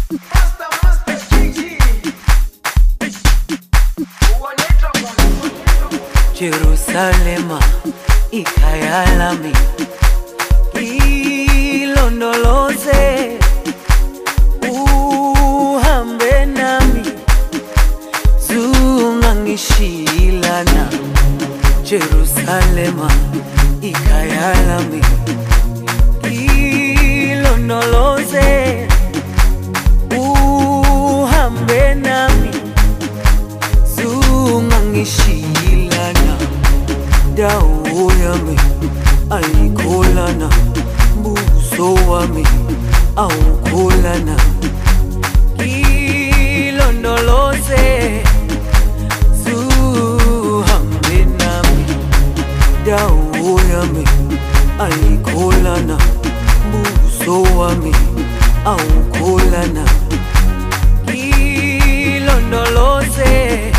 Jerusalema, ikhaya lami, ilondoloze, uhambe nami, zungangishilana. Jerusalema, ikhaya lami, ilondoloze, uhambe nami, zungangishilana. Dawo yami ayikholana, buso wami awukholana. Ilondoloze, zuhambe nami. Dawo yami ayikholana, buso wami awukholana. Ilondoloze,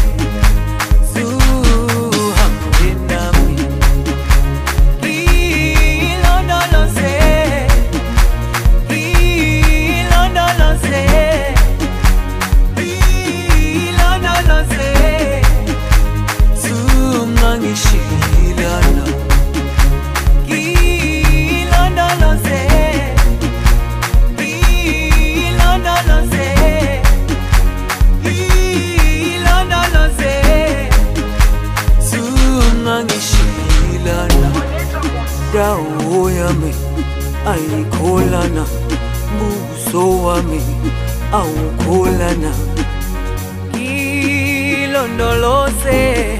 dawo yami ayikholana, buso wami awukholana. Ilondoloze,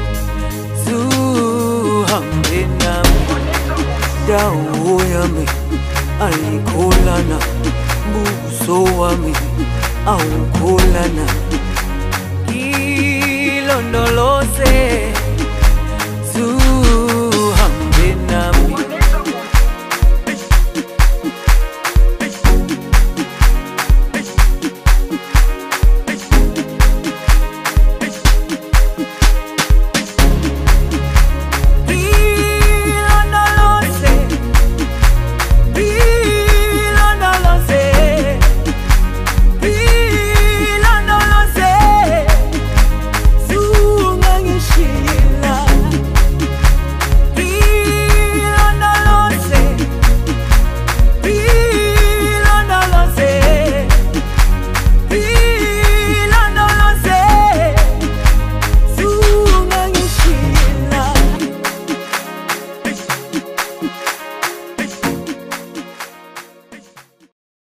zuhambe nami. Dawo yami ayikholana, buso wami awukholana. Ilondoloze,